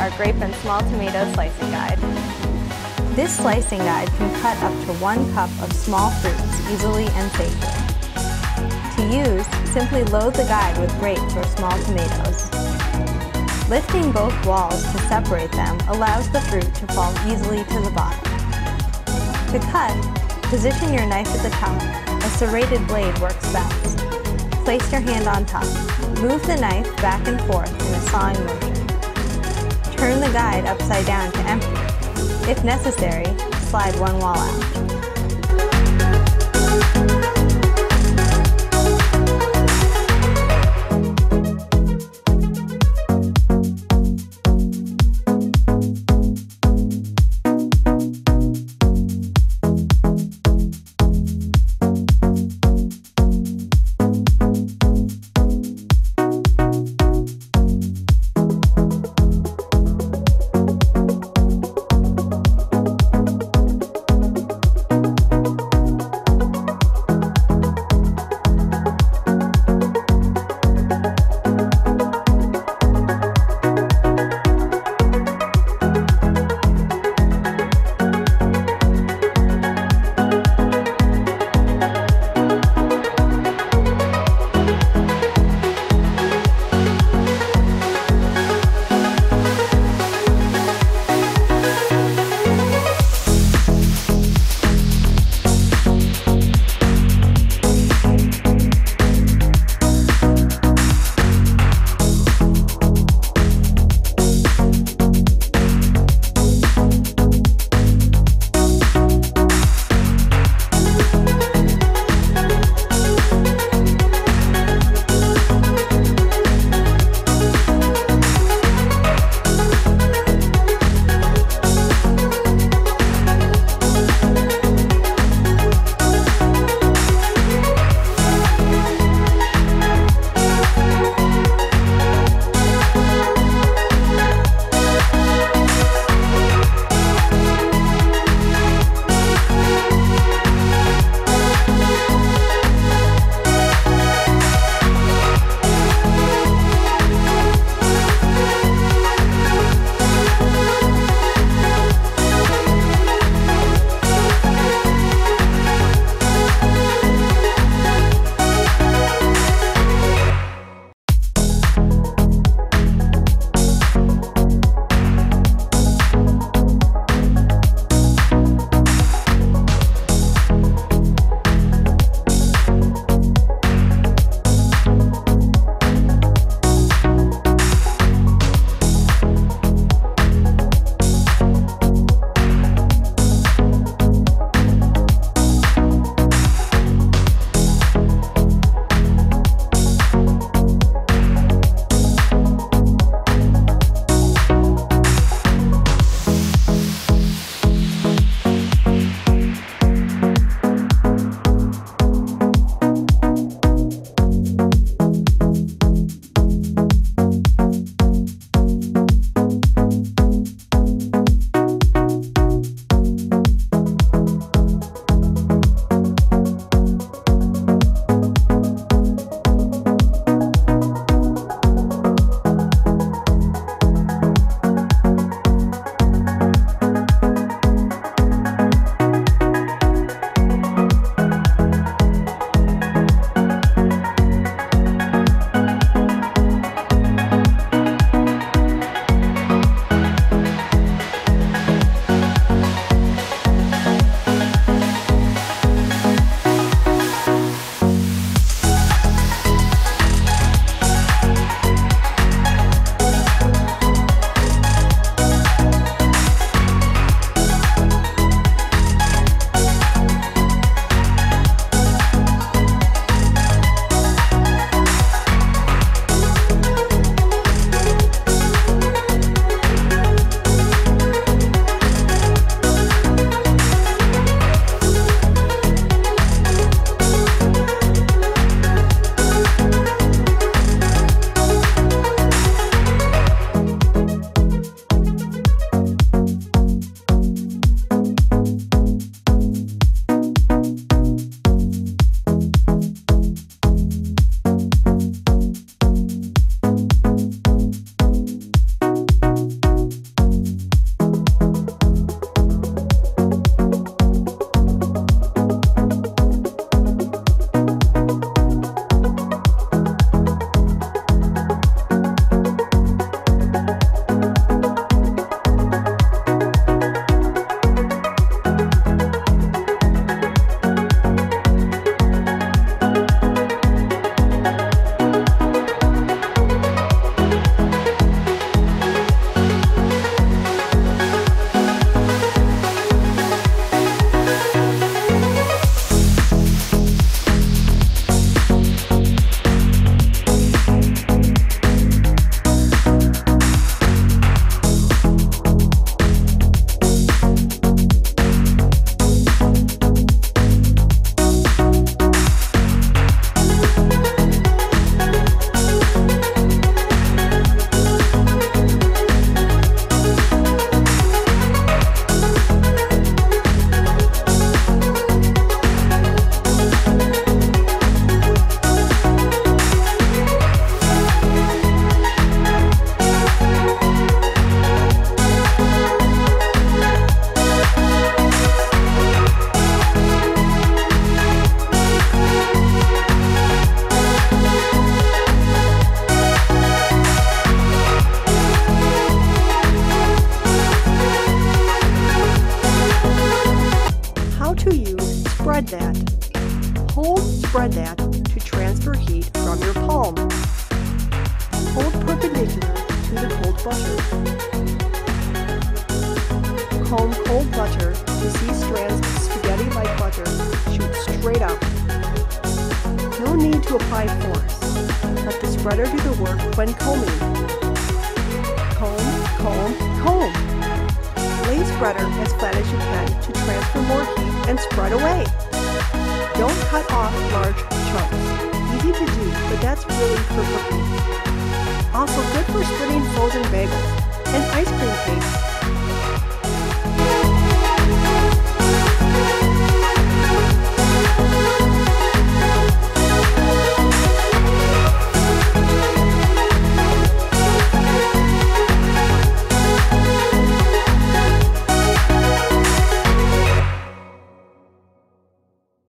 our Grape and Small Tomato Slicing Guide. This slicing guide can cut up to 1 cup of small fruits easily and safely. To use, simply load the guide with grapes or small tomatoes. Lifting both walls to separate them allows the fruit to fall easily to the bottom. To cut, position your knife at the top. A serrated blade works best. Place your hand on top. Move the knife back and forth in a sawing motion. Turn the guide upside down to empty. If necessary, slide one wall out. spread that. Spread that to transfer heat from your palm. Hold perpendicular to the cold butter. Comb cold butter to see strands of spaghetti-like butter shoot straight out. No need to apply force. Let the spreader do the work when combing. Comb, comb, comb. Lay spreader as flat as you can to transfer more heat and spread away. Don't cut off large chunks. Easy to do, but that's really for cooking. Also good for spreading frozen bagels and ice cream cakes